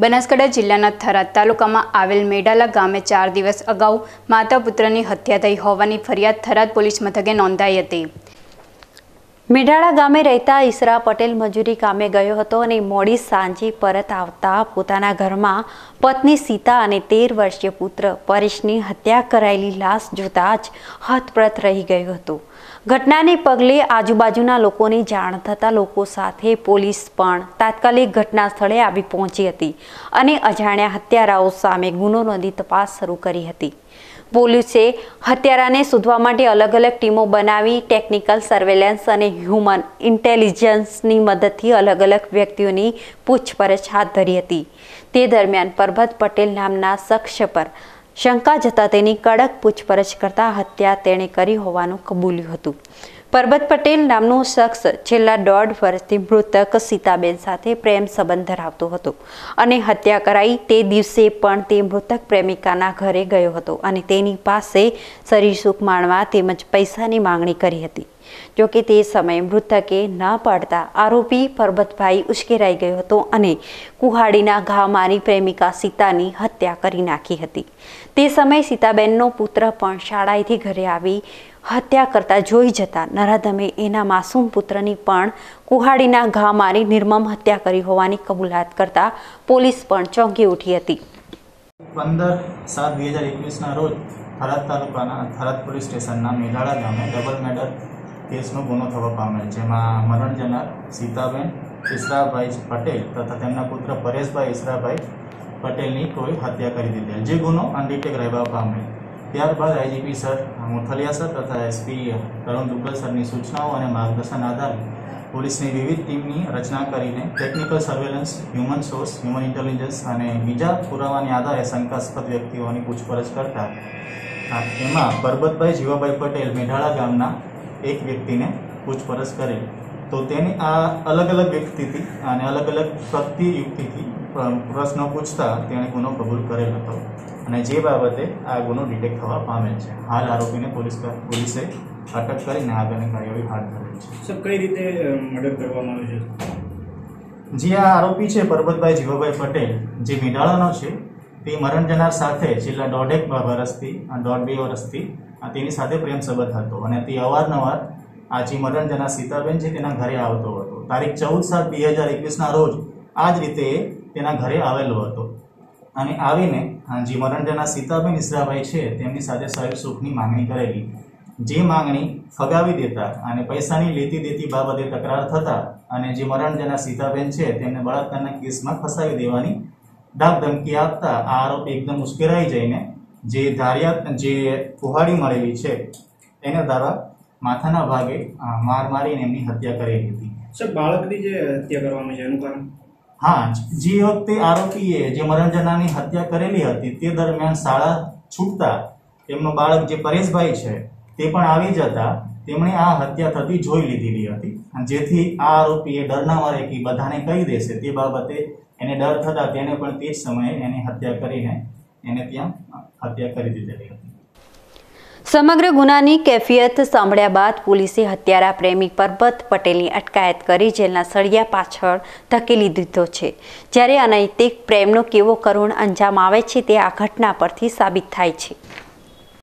બનાસકાંઠા જિલ્લાના થરાદ તાલુકામાં આવેલ મેડાલા ગામે 4 દિવસ અગાઉ માતા પુત્રની હત્યા થઈ હોવાની ફરિયાદ થરાદ પોલીસ મથકે નોંધાઈ હતી। મેડાળા ગામે રહેતા ઈસરા પટેલ મજૂરી કામે ગયો હતો અને મોડી સાંજે પરત આવતા પોતાના ઘરમાં પત્ની સીતા અને 13 વર્ષીય પુત્ર પરેશની હત્યા કરાયેલી લાશ જોતા જ હતપ્રત રહી ગયો હતો। ઘટનાને પગલે આજુબાજુના લોકોની જાણ થતાં લોકો સાથે પોલીસ પણ તાત્કાલિક ઘટના સ્થળે આવી પહોંચી હતી અને અજાણ્યા હત્યારાઓ સામે ગુનો નોંધી તપાસ શરૂ કરી હતી। પોલીસે હત્યારાને શોધવા માટે અલગ અલગ ટીમો બનાવી ટેકનિકલ સર્વેલન્સ અને હ્યુમન ઇન્ટેલિજન્સની મદદથી અલગ અલગ વ્યક્તિઓની પૂછપરછ હાથ ધરી હતી। તે દરમિયાન પરબત પટેલ નામના શખ્સ પર શંકા જતા તેની કડક પૂછપરછ કરતા હત્યા તેણે કરી હોવાનું કબૂલ્યું હતું। પરબત પટેલ નામનો શખ્સ છેલ્લા 1.5 વર્ષથી મૃતક સીતાબેન સાથે પ્રેમ સંબંધ ધરાવતો હતો અને હત્યા કરાઈ તે દિવસે પણ તે મૃતક પ્રેમિકાના ઘરે ગયો હતો અને તેની પાસે શરીર સુખ માણવા તેમજ પૈસાની માંગણી કરી હતી। જોકે તે સમયે મૃતકે ન પાડતા આરોપી પરબતભાઈ ઉશ્કેરાઈ ગયો હતો અને કુહાડીના ઘા મારી પ્રેમિકા સીતાની હત્યા કરી નાખી હતી। તે સમયે સીતાબેનનો પુત્ર પણ શાળાએથી ઘરે આવી હત્યા કરતા જોઈ જતા નરાધમે એના માસૂમ પુત્રની પણ કુહાડીના ઘા મારી નિર્મમ હત્યા કરી હોવાની કબૂલાત કરતા પોલીસ પણ ચોંકી ઉઠી હતી। 15/7/2021 રોજ થરાદ તાલુકાના થરાદ પોલીસ સ્ટેશનના મેડાળા ગામે ડબલ મર્ડર કેસનો ગુનો થવા પામેલ, જેમાં મરણ જનાર સીતાબેન ઈસરાભાઈ પટેલ તથા તેમના પુત્ર પરેશભાઈ ઈસરાભાઈ પટેલની કોઈ હત્યા કરી દીધેલ, જે ગુનો અનડિટેક રહેવા પામેલ। ત્યારબાદ આઈજીપી સર મોથલિયા સર તથા એસપી તરુણ દુગ્ગલ સરની સૂચનાઓ અને માર્ગદર્શન આધારે પોલીસની વિવિધ ટીમની રચના કરીને technical surveillance, human source, human intelligence અને બીજા પુરાવાને આધારે શંકાસ્પદ વ્યક્તિઓની પૂછપરછ કરતા એમાં પરબતભાઈ જીવાભાઈ પટેલ મેઢાળા ગામના એક વ્યક્તિને પૂછપરછ કરેલ, તો તેની આ અલગ અલગ વ્યક્તિથી અને અલગ અલગ પ્રતિયુક્તિથી પ્રશ્નો પૂછતા તેણે ગુનો કબૂલ કરેલ હતો અને જે બાબતે આ ગુનો ડિટેક્ટ થવા પામેલ છે। હાલ આરોપીને પોલીસે અટક કરીને આગળની કાર્યવાહી હાથ ધરેલ છે। સર, કઈ રીતે મર્ડર કરવામાં આવ્યું છે? જે આ આરોપી છે પરબતભાઈ જીવાભાઈ પટેલ, જે મેડાળાનો છે, તે મરણ જનાર સાથે છેલ્લા 1.5-2 વર્ષથી તેની સાથે પ્રેમ સંબંધ હતો અને તે અવારનવાર આ જે મરણ જનાર સીતાબેન છે તેના ઘરે આવતો હતો। તારીખ 14/7/2021 રોજ આ જ રીતે તેના ઘરે આવેલો હતો અને આવીને જે મરણ જનાર સીતાબેન ઈસરાભાઈ છે તેમની સાથે શરીર સુખની માંગણી કરેલી, જે માંગણી ફગાવી દેતા અને પૈસાની લેતી દેતી બાબતે તકરાર થતા અને જે મરણ જનાર સીતાબેન છે તેમને બળાત્કારના કેસમાં ફસાવી દેવાની ડાક ધમકી આપતા આ આરોપી એકદમ ઉશ્કેરાઈ જઈને જે કુહાડી મળેલી છે એને દ્વારા માથાના ભાગે માર મારીને એમની હત્યા કરેલી હતી। સર, બાળકની જે હત્યા કરવામાં છે એનું કારણ? હા, જે વખતે આરોપીએ જે મરણ જનારની હત્યા કરેલી હતી તે દરમિયાન શાળા છૂટતા તેમનો બાળક જે પરેશભાઈ છે તે પણ આવી જતા તેમણે આ હત્યા થતી જોઈ લીધેલી હતી, જેથી આ આરોપીએ ડરના મારે કે બધાને કહી દેશે તે બાબતે એને ડર થતા તેને પણ તે જ સમયે એની હત્યા કરીને એને ત્યાં હત્યા કરી દીધેલી હતી। સમગ્ર ગુનાની કેફિયત સાંભળ્યા બાદ પોલીસે હત્યારા પ્રેમી પરબત પટેલની અટકાયત કરી જેલના સળિયા પાછળ ધકેલી દીધો છે। જ્યારે અનૈતિક પ્રેમનો કેવો કરુણ અંજામ આવે છે તે આ ઘટના પરથી સાબિત થાય છે।